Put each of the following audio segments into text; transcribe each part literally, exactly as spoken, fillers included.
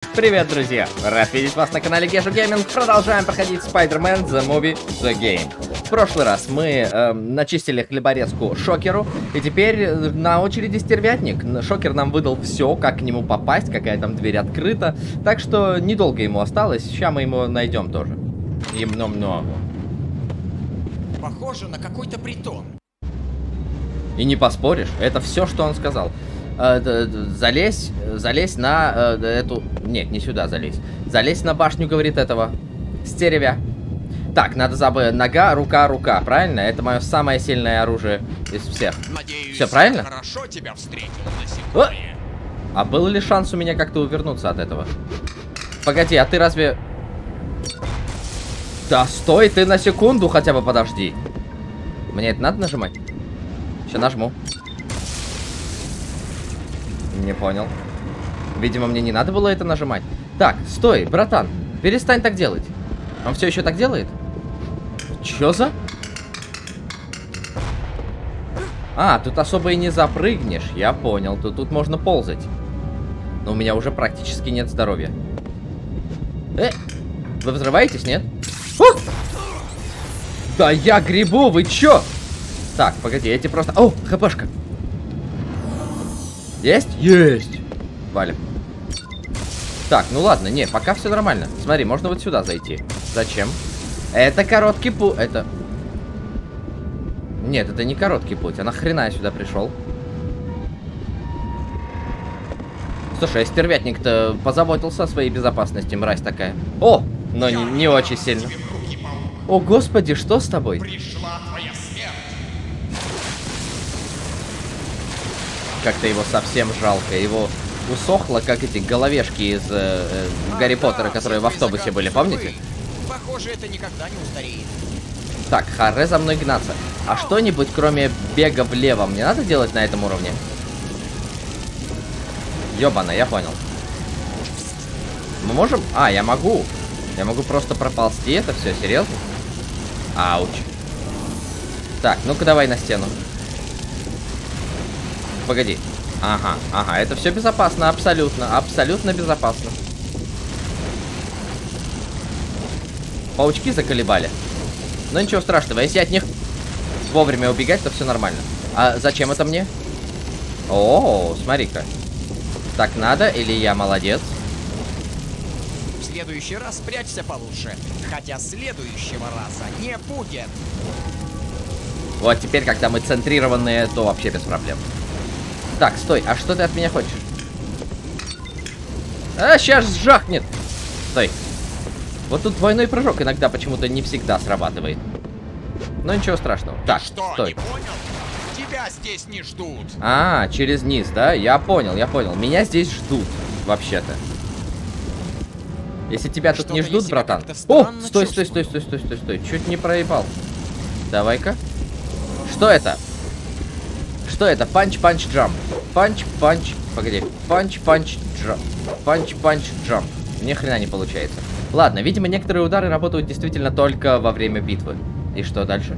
Привет, друзья! Рад видеть вас на канале Гежу Гейминг. Продолжаем проходить Spider-Man The Movie The Game. В прошлый раз мы э, начистили хлеборезку Шокеру, и теперь на очереди Стервятник. Шокер нам выдал все, как к нему попасть, какая там дверь открыта. Так что недолго ему осталось, сейчас мы его найдем тоже. И много-много. Похоже на какой-то притон. И не поспоришь, это все, что он сказал. Э, залезь, залезь на э, эту... Нет, не сюда залезь. Залезь на башню, говорит этого стервя. Так, надо забыть. Нога, рука, рука. Правильно? Это мое самое сильное оружие из всех. Надеюсь, все правильно? Хорошо тебя встретил на сегодня. А был ли шанс у меня как-то увернуться от этого? Погоди, а ты разве... Да стой, ты на секунду хотя бы подожди. Мне это надо нажимать? Сейчас нажму. Не понял. Видимо, мне не надо было это нажимать. Так, стой, братан. Перестань так делать. Он все еще так делает? Чё за? А, тут особо и не запрыгнешь. Я понял. Тут, тут можно ползать. Но у меня уже практически нет здоровья. Э, вы взрываетесь, нет? О! Да я грибу, вы чё? Так, погоди, эти просто... О, хпшка. Есть? Есть. Валим. Так, ну ладно, не, пока все нормально. Смотри, можно вот сюда зайти. Зачем? Это короткий путь. Это... Нет, это не короткий путь. А нахрена я сюда пришел? Слушай, а стервятник-то позаботился о своей безопасности, мразь такая. О, но не, не очень сильно. О, господи, что с тобой? Пришла твоя смерть. Как-то его совсем жалко. Его усохло, как эти головешки из э, э, Гарри Поттера, которые в автобусе были, помните? Похоже, это никогда не устареет. Так, харе за мной гнаться. А что-нибудь, кроме бега влево, мне надо делать на этом уровне? Ёбана, я понял. Мы можем... А, я могу. Я могу просто проползти это все, серьезно? Ауч. Так, ну-ка давай на стену. Погоди. Ага, ага, это все безопасно, абсолютно, абсолютно безопасно. Паучки заколебали. Но ничего страшного, если от них вовремя убегать, то все нормально. А зачем это мне? О, смотри-ка. Так надо, или я молодец? В следующий раз спрячься получше. Хотя следующего раза не будет. Вот теперь, когда мы центрированные, то вообще без проблем. Так, стой, а что ты от меня хочешь? А, сейчас сжахнет. Стой. Вот тут двойной прыжок иногда почему-то не всегда срабатывает. Но ничего страшного. Так, что, стой. Не понял? Тебя здесь не ждут. А, через низ, да? Я понял, я понял. Меня здесь ждут, вообще-то. Если тебя тут не ждут, братан. О, стой, стой, стой, стой, стой, стой, стой. Чуть не проебал. Давай-ка. Что это? Что это? Панч-панч-джамп. Панч-панч... Погоди. Панч-панч-джамп. Панч-панч-джамп. Ни хрена не получается. Ладно, видимо, некоторые удары работают действительно только во время битвы. И что дальше?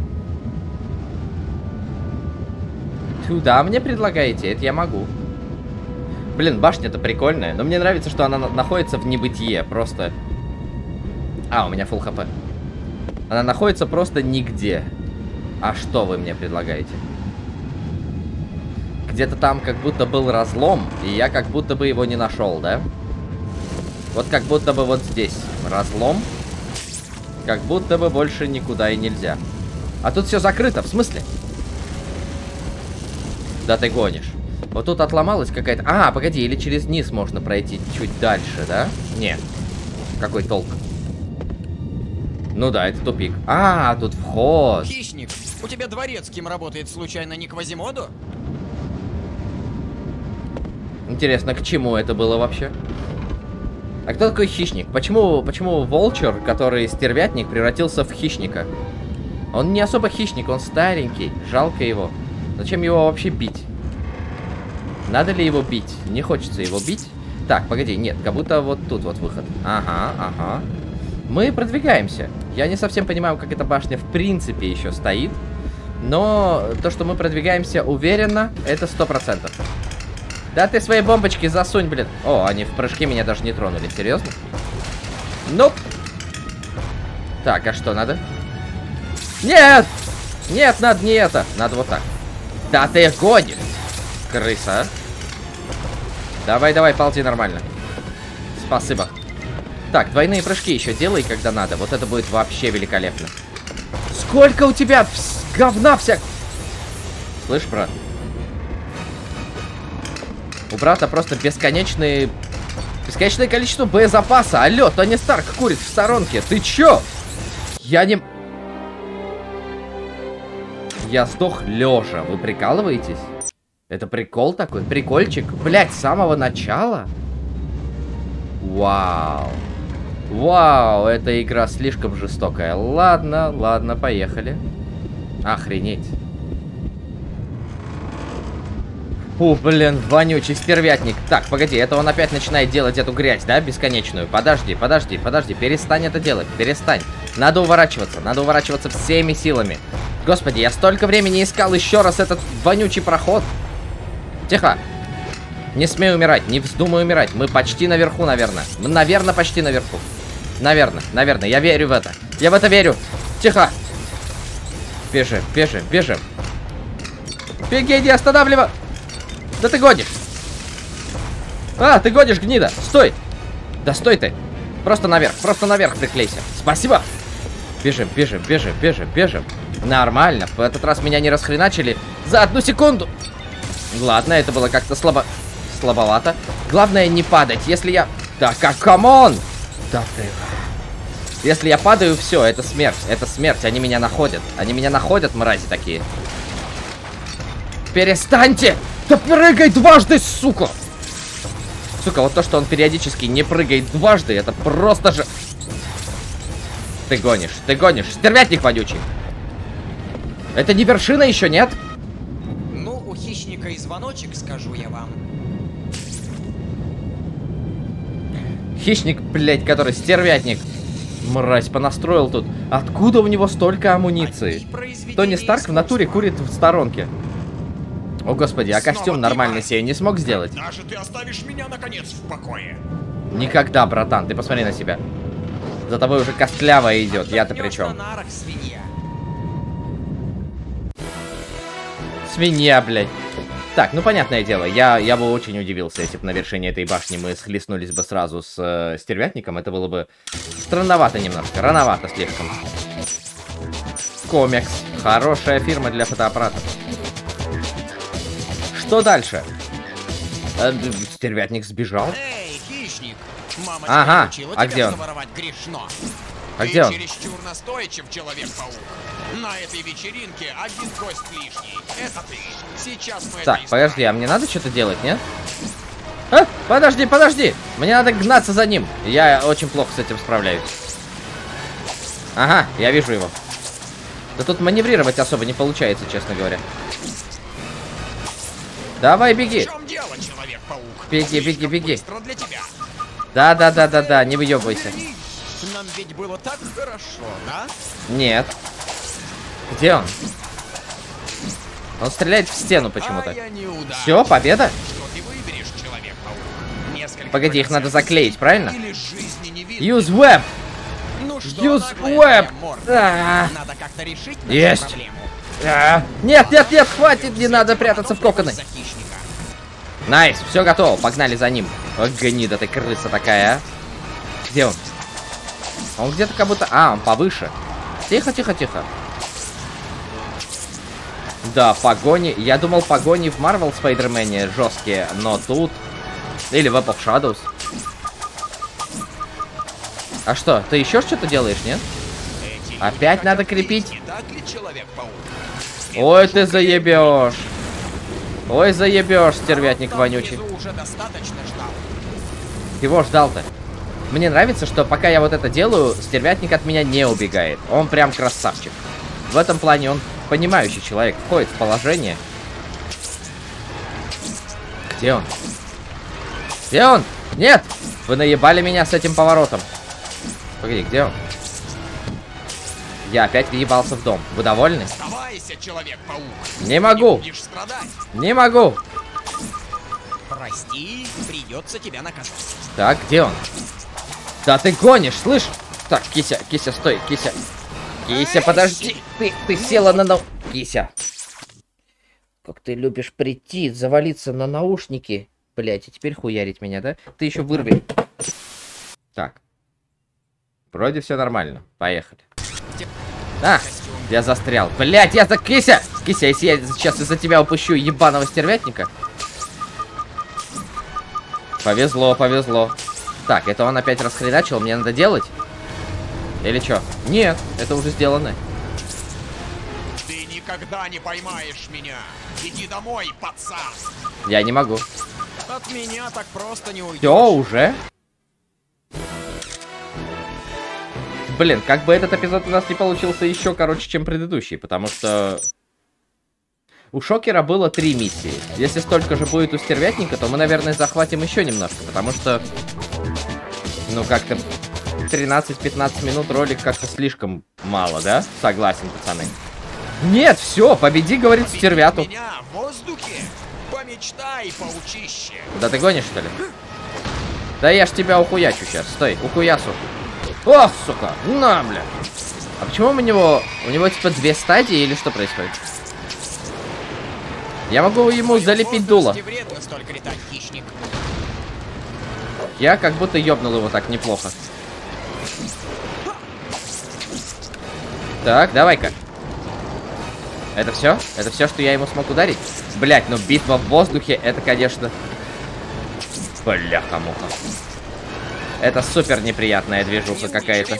Сюда мне предлагаете? Это я могу. Блин, башня-то прикольная. Но мне нравится, что она находится в небытие. Просто... А, у меня фулл хп. Она находится просто нигде. А что вы мне предлагаете? Где-то там как будто был разлом, и я как будто бы его не нашел, да? Вот как будто бы вот здесь разлом. Как будто бы больше никуда и нельзя. А тут все закрыто, в смысле? Да ты гонишь. Вот тут отломалась какая-то... А, погоди, или через низ можно пройти чуть дальше, да? Нет. Какой толк? Ну да, это тупик. А, тут вход. Хищник, у тебя дворецким работает случайно не Квазимоду? Интересно, к чему это было вообще? А кто такой хищник? Почему, почему волчер, который стервятник, превратился в хищника? Он не особо хищник, он старенький. Жалко его. Зачем его вообще бить? Надо ли его бить? Не хочется его бить. Так, погоди, нет, как будто вот тут вот выход. Ага, ага. Мы продвигаемся. Я не совсем понимаю, как эта башня в принципе еще стоит. Но то, что мы продвигаемся уверенно, это сто процентов. Да ты свои бомбочки засунь, блин. О, они в прыжке меня даже не тронули. Серьезно? Ну. Так, а что надо? Нет! Нет, надо не это. Надо вот так. Да ты гонишь, крыса. Давай, давай, ползи нормально. Спасибо. Так, двойные прыжки еще делай, когда надо. Вот это будет вообще великолепно. Сколько у тебя говна всяк... Слышь, брат? У брата просто бесконечные... Бесконечное количество боезапаса. Алло, Тони Старк курит в сторонке. Ты чё? Я не... Я сдох лежа. Вы прикалываетесь? Это прикол такой? Прикольчик? Блять, с самого начала? Вау. Вау, эта игра слишком жестокая. Ладно, ладно, поехали. Охренеть. Фу, блин, вонючий стервятник. Так, погоди, это он опять начинает делать эту грязь, да, бесконечную? Подожди, подожди, подожди, перестань это делать, перестань. Надо уворачиваться, надо уворачиваться всеми силами. Господи, я столько времени искал еще раз этот вонючий проход. Тихо. Не смей умирать, не вздумай умирать. Мы почти наверху, наверное. Мы, наверное, почти наверху. Наверное, наверное, я верю в это. Я в это верю. Тихо. Бежим, бежим, бежим. Беги, не останавливай. Да ты гонишь. А, ты гонишь, гнида. Стой. Да стой ты. Просто наверх, просто наверх приклейся. Спасибо. Бежим, бежим, бежим, бежим, бежим. Нормально. В этот раз меня не расхреначили за одну секунду. Ладно, это было как-то слабо... слабовато. Главное не падать. Если я... Да как, камон! Да ты... Если я падаю, все, это смерть. Это смерть. Они меня находят. Они меня находят, мрази такие. Перестаньте! Да прыгай дважды, сука! Сука, вот то, что он периодически не прыгает дважды, это просто же... Ты гонишь, ты гонишь. Стервятник вонючий. Это не вершина еще, нет? Ну, у хищника и звоночек, скажу я вам. Хищник, блядь, который стервятник. Мразь, понастроил тут. Откуда у него столько амуниции? Тони Старк в натуре курит в сторонке. О, господи, а костюм нормальный себе не смог сделать? Даже ты оставишь меня, наконец, в покое. Никогда, братан, ты посмотри на себя. За тобой уже костлявая идет, я-то при чем? Свинья, блядь. Так, ну понятное дело, я, я бы очень удивился, если бы на вершине этой башни мы схлестнулись бы сразу с э, стервятником. Это было бы странновато немножко, рановато слишком. Комикс. Хорошая фирма для фотоаппаратов. Что дальше? Э, стервятник сбежал. Эй, хищник! Мама ага, а где он? Грешно. А Ты где он? чересчур настойчив, Человек-паук. На этой вечеринке один гость лишний. Это ты. Сейчас мы Так, это подожди, а мне надо что-то делать, нет? А, подожди, подожди! Мне надо гнаться за ним. Я очень плохо с этим справляюсь. Ага, я вижу его. Да тут маневрировать особо не получается, честно говоря. Давай, беги. В чем дело, Человек-паук? Беги, беги, беги. Для тебя. Да, да, да, да, да, не выебывайся. Нам ведь было так хорошо, да? Нет. Где он? Он стреляет в стену почему-то. А Все, победа? Что ты выберешь, Человек-паук? Несколько Погоди, их надо заклеить, правильно? или жизни не видно? Use web! Ну что, Use наглая web! твоя морда? А, Надо как-то решить нашу Есть. проблему. а. Нет, нет, нет, хватит, не надо прятаться в коконы. За хищника. Найс, все готово, погнали за ним. О, гнида ты, крыса такая, а. Где он? Он где-то как будто... А, он повыше. Тихо, тихо, тихо. Да, погони. Я думал, погони в Marvel Spider-Man жесткие, но тут... Или в Apple Shadows. А что, ты еще что-то делаешь, нет? Эти Опять люди надо хотят крепить? есть, не так ли, Человек-паук? Ой, ты заебешь. Ой, заебешь, стервятник Там вонючий. внизу уже достаточно ждал. Его ждал-то. Мне нравится, что пока я вот это делаю, стервятник от меня не убегает. Он прям красавчик. В этом плане он понимающий человек, входит в положение. Где он? Где он? Нет! Вы наебали меня с этим поворотом. Погоди, где он? Я опять въебался в дом. Вы довольны? Оставайся, Человек-паук. Не могу. Ты будешь страдать. Не могу. Прости, Прости, придется тебя наказать. Так, где он? Да ты гонишь, слышь? Так, Кися, Кися, стой, Кися. Кися, подожди. Ты, ты села на нау... Кися. Как ты любишь прийти, завалиться на наушники. Блять, и теперь хуярить меня, да? Ты еще вырви. Так. Вроде все нормально. Поехали. А, я застрял. Блять, я за... Кися! Кися, если я сейчас из-за тебя упущу ебаного стервятника. Повезло, повезло. Так, это он опять расхреначил, мне надо делать? Или что? Нет, это уже сделано. Ты никогда не поймаешь меня. Иди домой, пацан. Я не могу. От меня так просто не уйдешь. Все уже? Блин, как бы этот эпизод у нас не получился еще короче, чем предыдущий, потому что... У Шокера было три миссии. Если столько же будет у Стервятника, то мы, наверное, захватим еще немножко, потому что... Ну, как-то тринадцать-пятнадцать минут ролик как-то слишком мало, да? Согласен, пацаны. Нет, все, победи, говорит Стервяту. Меня в воздухе? Помечтай, паучище. Да ты гонишь, что ли? Да я ж тебя ухуячу сейчас. Стой, ухуясу. Ох, сука, на, бля. А почему у него... У него типа две стадии или что происходит? Я могу ему залепить дуло. Я как будто ёбнул его так неплохо. Так, давай-ка. Это все? Это все, что я ему смог ударить? Блять, ну битва в воздухе, это, конечно... Бляха-муха. Это супер неприятная движуха какая-то.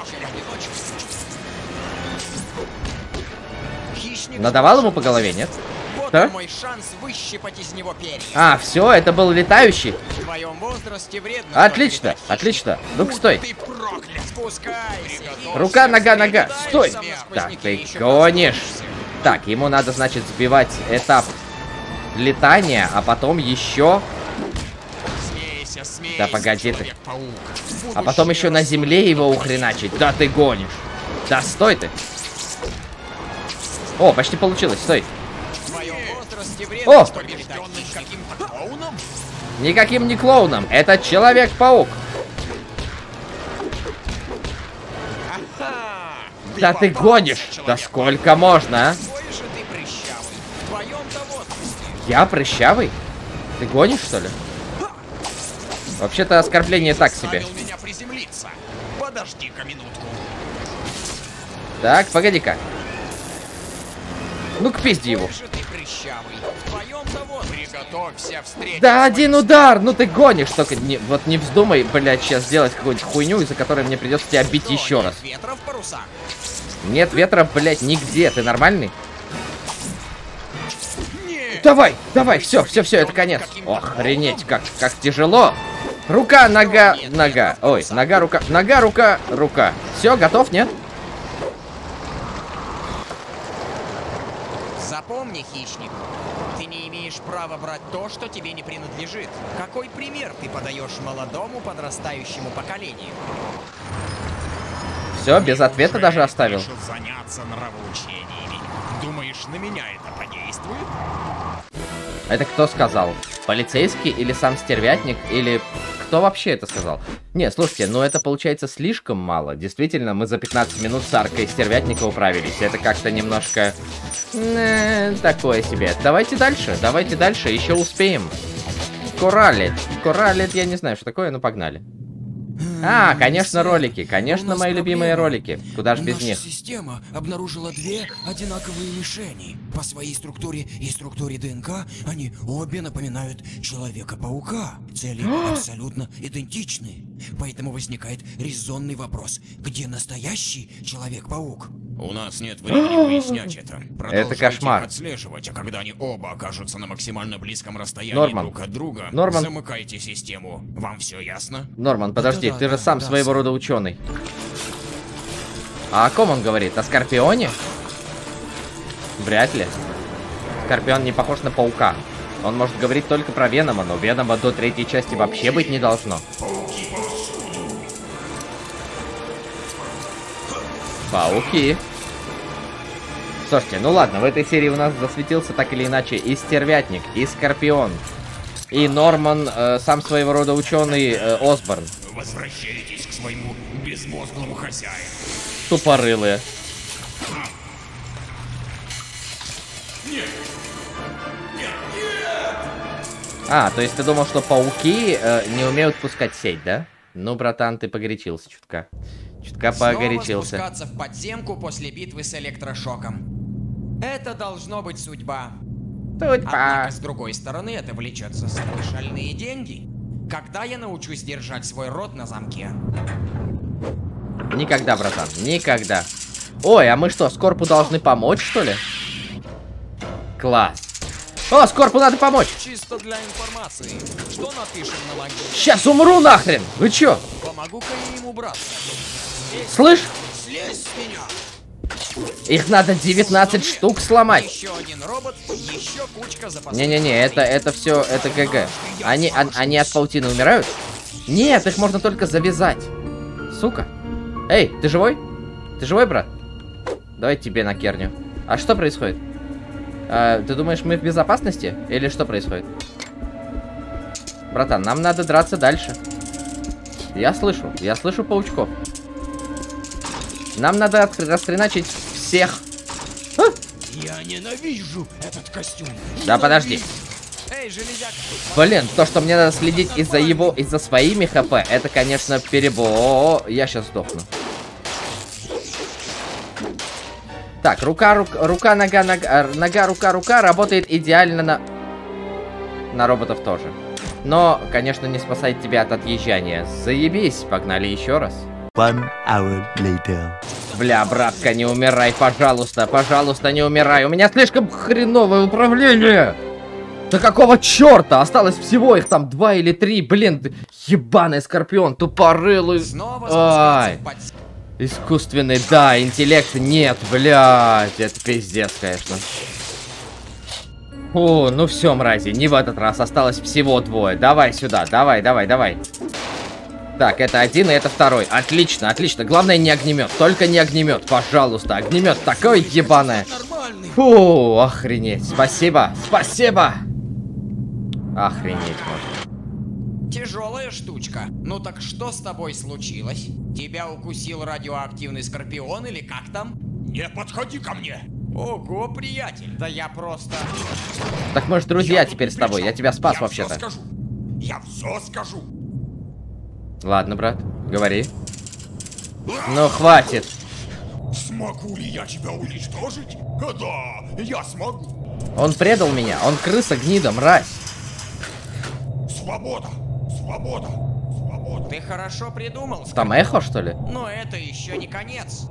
Надавал ему по голове, нет? Вот мой шанс выщипать из него перья. А, все, это был летающий. В твоем возрасте вредно. Отлично, отлично. Ну-ка, стой. Ты проклят. Спускайся. Рука, нога, нога. Стой. Так, ты гонишь. Так, ему надо, значит, сбивать этап летания, а потом еще... Смейся, смейся, да погоди ты. Человек-паук. А потом еще на земле его ухреначить. Да ты гонишь. Да стой ты. О, почти получилось, стой. О! Никаким не клоуном. Это Человек-паук. Да ты гонишь. Да сколько можно, а? Я прыщавый? Ты гонишь, что ли? Вообще-то оскорбление так себе. Так, погоди-ка. Ну-ка, пизди его. Да один удар! Ну ты гонишь, только не, вот не вздумай, блядь, сейчас сделать какую-нибудь хуйню, из-за которой мне придется тебя бить еще раз. Нет ветра, блядь, нигде. Ты нормальный? Нет. Давай, давай, все, все, все, это конец. Ох, охренеть, как, как тяжело. Рука, нога, нога. Ой, нога, рука, нога, рука, рука. Все, готов, нет? Запомни, хищник, ты не имеешь права брать то, что тебе не принадлежит. Какой пример ты подаешь молодому подрастающему поколению? Все, без ответа даже оставил. Заняться нравоучениями. Думаешь, на меня это подействует? Это кто сказал? Полицейский или сам Стервятник? Или кто вообще это сказал? Не, слушайте, ну это получается слишком мало. Действительно, мы за пятнадцать минут с аркой Стервятника управились. Это как-то немножко... Э, такое себе. Давайте дальше, давайте дальше, еще успеем. Кораллит. Кораллит, я не знаю, что такое, но погнали. А, конечно, ролики. Конечно, мои любимые ролики. Куда же без них? Система обнаружила две одинаковые мишени. По своей структуре и структуре ДНК они обе напоминают Человека-паука. Цели абсолютно идентичны. Поэтому возникает резонный вопрос. Где настоящий Человек-паук? У нас нет времени выяснять это. Это кошмар. Отслеживать, а когда они оба окажутся на максимально близком расстоянии Норман. друг от друга, Норман. замыкайте систему. Вам все ясно? Норман, подожди, Да-да, ты же да, сам да, своего сэр. рода ученый. А о ком он говорит? О Скорпионе? Вряд ли. Скорпион не похож на паука. Он может говорить только про Венома, но Венома до третьей части вообще быть не должно. Пауки. Слушайте, ну ладно, в этой серии у нас засветился так или иначе и Стервятник, и Скорпион, и Норман, э, сам своего рода ученый э, Осборн. Возвращайтесь к своему безмозглому хозяину. Тупорылые. Нет! Нет! Нет! А, то есть ты думал, что пауки э, не умеют пускать сеть, да? Ну, братан, ты погорячился чутка. Чутка погорячился. Снова спускаться в подземку после битвы с электрошоком. Это должно быть судьба. Судьба. Однако, с другой стороны, это влечет за собой шальные деньги. Когда я научусь держать свой рот на замке? Никогда, братан, никогда. Ой, а мы что, Скорпу должны помочь, что ли? Класс. О, Скорпу надо помочь. Чисто для информации. Что напишем на логе? Сейчас умру нахрен. Вы чё? Помогу-ка я ему, брат. Слышь? Слезь с меня. Их надо девятнадцать штук сломать. Еще один робот, еще кучка запасов. Не-не-не, это, это все, это ГГ. Они, а, они от паутины умирают? Нет, их можно только завязать. Сука. Эй, ты живой? Ты живой, брат? Давай тебе на керню. А что происходит? А, ты думаешь, мы в безопасности? Или что происходит? Братан, нам надо драться дальше. Я слышу, я слышу паучков. Нам надо расхреначить всех. А? Я ненавижу этот костюм. Да подожди. Эй, железяк. Блин, то, что мне надо следить из-за его, из-за своими хп, это, конечно, перебор. Я сейчас сдохну. Так, рука, рука, рука, нога, нога, нога, рука, рука работает идеально на... На роботов тоже. Но, конечно, не спасает тебя от отъезжания. Заебись, погнали еще раз. One hour later. Бля, братка, не умирай, пожалуйста, пожалуйста, не умирай. У меня слишком хреновое управление. Да какого черта? Осталось всего их там два или три. Блин, ебаный скорпион, тупорылый. Ай. Искусственный, да, интеллект нет, блядь. Это пиздец, конечно. О, ну все, мрази, не в этот раз. Осталось всего двое. Давай сюда, давай, давай, давай. Так, это один, и это второй. Отлично, отлично. Главное, не огнемет. Только не огнемет, пожалуйста. Огнемет такой ебаный. Фу, охренеть. Спасибо, спасибо. Охренеть можно. Тяжелая штучка. Ну так что с тобой случилось? Тебя укусил радиоактивный скорпион или как там? Не подходи ко мне. Ого, приятель. Да я просто... Так мы же друзья Я теперь тут с тобой. при Я чем? тебя спас Я вообще-то. всё скажу. Я все скажу. Ладно, брат, говори. Ну, хватит. Смогу ли я тебя уничтожить? Да, я смогу. Он предал меня. Он крыса, гнида, мразь. Свобода, свобода, свобода. Ты хорошо придумал, Там эхо, что ли? но это еще не конец.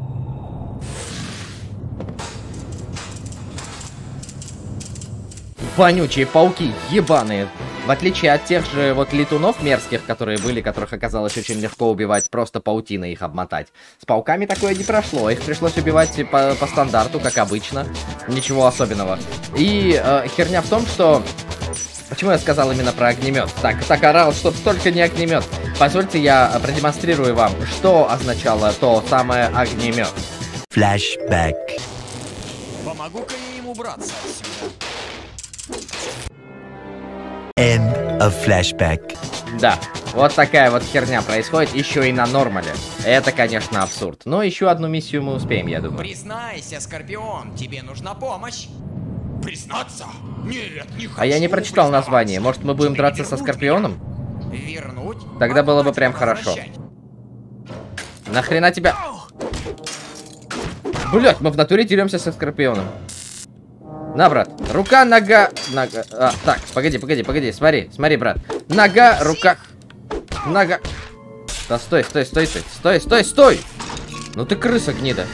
Вонючие пауки, ебаные. В отличие от тех же вот летунов мерзких, которые были, которых оказалось очень легко убивать, просто паутиной их обмотать. С пауками такое не прошло, их пришлось убивать по, по стандарту, как обычно. Ничего особенного. И э, херня в том, что... Почему я сказал именно про огнемет? Так, так орал, чтоб только не огнемет. Позвольте я продемонстрирую вам, что означало то самое огнемет. Flashback. Помогу-ка я ему браться отсюда. End of flashback. Да, вот такая вот херня происходит еще и на нормале. Это, конечно, абсурд. Но еще одну миссию мы успеем, я думаю. Признайся, Скорпион, тебе нужна помощь. Признаться? Нет, не хочу. А я не прочитал признаваться. название. Может, мы будем Тебе драться со вернуть Скорпионом? Вернуть? Тогда было бы Откуда прям тебя хорошо. возвращать? Нахрена тебя... Блять, мы в натуре деремся со Скорпионом. На, брат. Рука, нога, нога. А, так, погоди, погоди, погоди. Смотри, смотри, брат. Нога, рука. Нога. Да стой, стой, стой, стой. Стой, стой, стой. Ну ты крыса, гнида.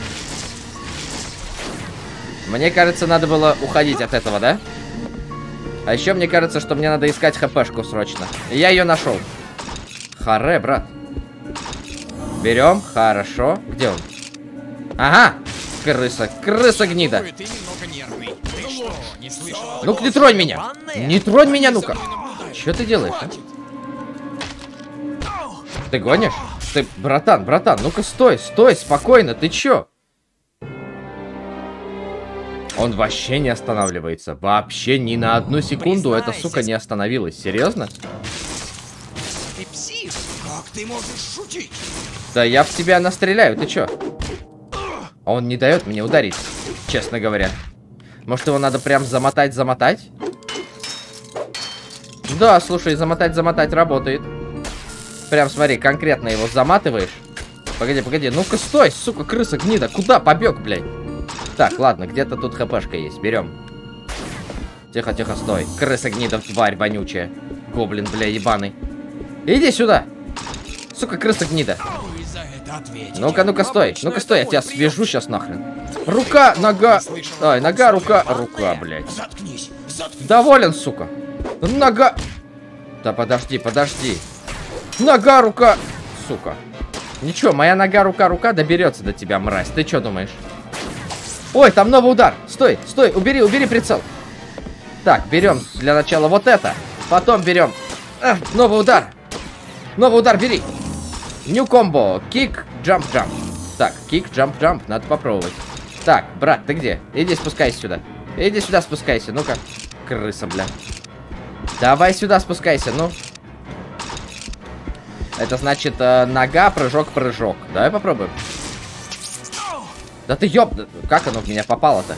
Мне кажется, надо было уходить от этого, да? А еще мне кажется, что мне надо искать хпшку срочно. И я ее нашел. Харе, брат. Берем, хорошо. Где он? Ага, крыса, крыса гнида. Ой, ты немного нервный. Ты что, не слышал? Ну-ка, не тронь меня. Не тронь меня, ну-ка. Что ты делаешь, а? Ты гонишь? Ты, братан, братан, ну-ка стой, стой, спокойно, ты чё? Он вообще не останавливается. Вообще ни на одну секунду эта Признайся. сука не остановилась. Серьезно? Ты псих. Как ты можешь шутить? Да я в тебя настреляю, ты чё? А он не дает мне ударить, честно говоря. Может, его надо прям замотать-замотать? Да, слушай, замотать-замотать работает. Прям смотри, конкретно его заматываешь. Погоди, погоди, ну-ка стой, сука, крыса гнида. Куда побег, блядь? Так, ладно, где-то тут хпшка есть, берем. Тихо, тихо, стой. Крыса гнида, тварь вонючая. Гоблин, бля, ебаный. Иди сюда. Сука, крыса гнида. Вы за это ответите. Ну-ка, ну-ка, стой. Обычно Ну-ка, стой, я это тебя мой свяжу сейчас нахрен. Рука, нога. Ой, нога, рука, рука, блядь. Заткнись, заткнись. Доволен, сука. Нога. Да подожди, подожди. Нога, рука. Сука. Ничего, моя нога, рука, рука доберется до тебя, мразь. Ты что думаешь? Ой, там новый удар. Стой, стой, убери, убери прицел. Так, берем для начала вот это. Потом берем. А, новый удар. Новый удар, бери. New комбо. Кик, джамп, джамп. Так, кик, джамп, джамп. Надо попробовать. Так, брат, ты где? Иди спускайся сюда. Иди сюда спускайся. Ну-ка. Крыса, бля. Давай сюда спускайся, ну. Это значит э, нога, прыжок, прыжок. Давай попробуем. Да ты ёб... Как оно в меня попало-то?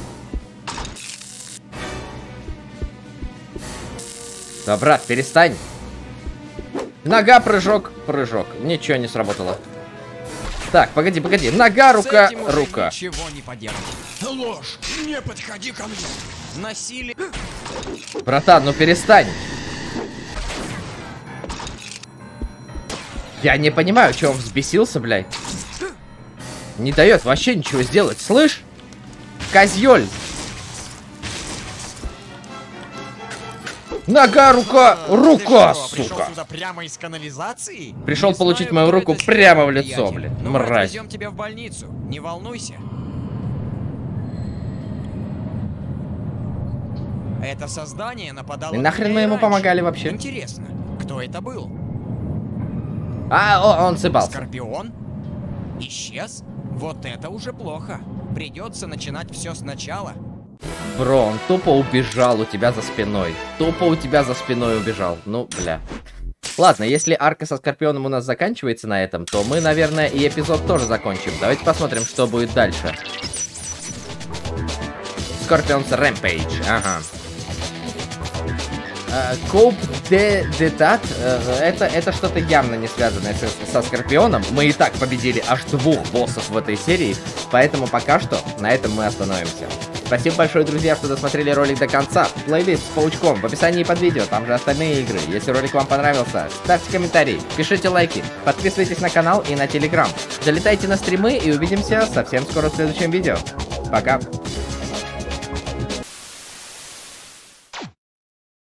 Да, брат, перестань. Нога, прыжок, прыжок. Ничего не сработало. Так, погоди, погоди. Нога, рука, С этим уже рука. ничего не поделать. Ложь! Не подходи ко мне! Насилие. Братан, ну перестань. Я не понимаю, что он взбесился, блядь. Не дает вообще ничего сделать, слышь? Козёль. Нога, рука, рука, Ты что, пришел сука. сюда прямо из канализации? Пришел Не получить знаю, мою кто руку это прямо в сделал, лицо, приятель, блин. но мы Мразь. отвезем тебя в больницу. Не волнуйся. Это создание нападало И на нахрен меня мы и ему раньше. помогали вообще? Интересно, кто это был? А, о, он сыпался. Скорпион? Исчез? Вот это уже плохо. Придется начинать все сначала. Бро, он тупо убежал у тебя за спиной. Тупо у тебя за спиной убежал. Ну, бля. Ладно, если арка со Скорпионом у нас заканчивается на этом, то мы, наверное, и эпизод тоже закончим. Давайте посмотрим, что будет дальше. Скорпионс Рэмпейдж, ага. Коуп де Детат, это, это что-то явно не связанное со, со Скорпионом. Мы и так победили аж двух боссов в этой серии, поэтому пока что на этом мы остановимся. Спасибо большое, друзья, что досмотрели ролик до конца. Плейлист с паучком в описании под видео, там же остальные игры. Если ролик вам понравился, ставьте комментарии, пишите лайки, подписывайтесь на канал и на телеграм. Залетайте на стримы и увидимся совсем скоро в следующем видео. Пока!